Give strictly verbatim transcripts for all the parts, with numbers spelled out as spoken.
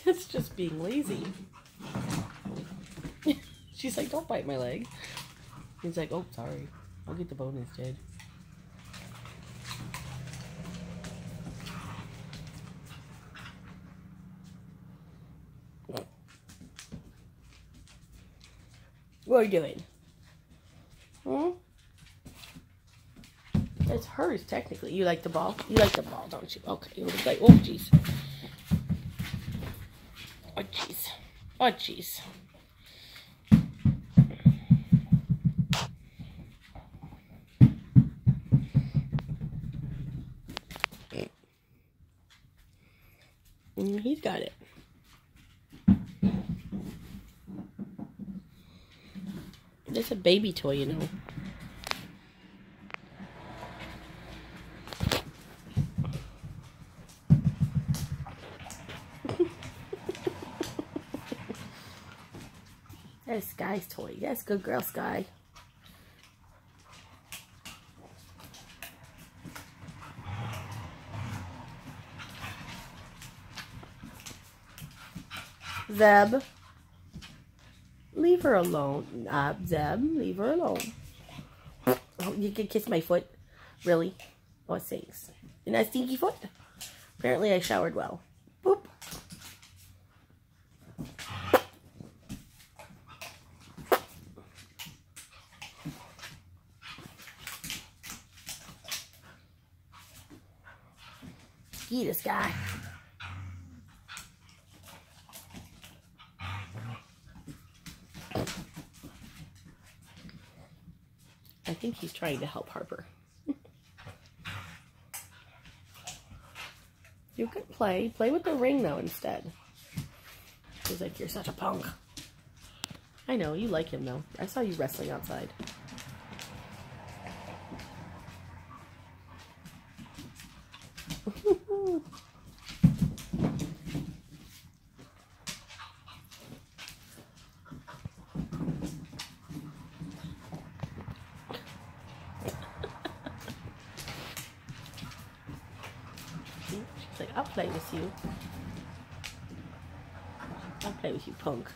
It's just being lazy. She's like, don't bite my leg. He's like, oh, sorry. I'll get the bone instead. What are you doing? Hmm? It's hers, technically. You like the ball? You like the ball, don't you? Okay. You look like, oh, jeez. Oh, jeez. Oh, jeez. Mm, he's got it. It's a baby toy, you know. That's Sky's toy. That's good girl, Sky. Zeb. Leave her alone. Uh, Zeb, leave her alone. Oh, you can kiss my foot? Really? Oh, it stinks. Isn't that stinky foot? Apparently I showered well. Boop. Eat this guy. I think he's trying to help Harper. You could play. Play with the ring, though, instead. He's like, you're such a punk. I know, you like him, though. I saw you wrestling outside. She's like, I'll play with you. I'll play with you, punk.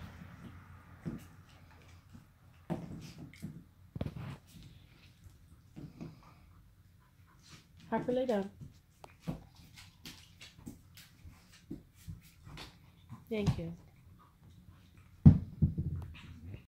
Harper, lay down. Thank you.